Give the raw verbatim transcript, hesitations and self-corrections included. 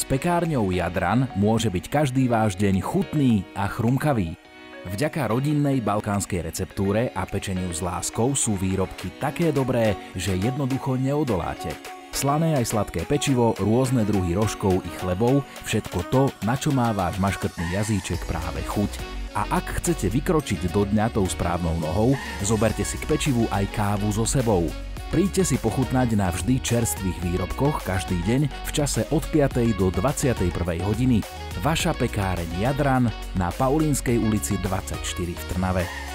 S pekárňou Jadran môže byť každý váš deň chutný a chrumkavý. Vďaka rodinnej balkánskej receptúre a pečeniu s láskou sú výrobky také dobré, že jednoducho neodoláte. Slané aj sladké pečivo, rôzne druhy rožkov i chlebov, všetko to, na čo má váš maškrtný jazyček práve chuť. A ak chcete vykročiť do dňa tou správnou nohou, zoberte si k pečivu aj kávu so sebou. Príďte si pochutnať na vždy čerstvých výrobkoch každý deň v čase od piatej do dvadsiatej prvej hodiny. Vaša pekáreň Jadran na Paulínskej ulici dvadsaťštyri v Trnave.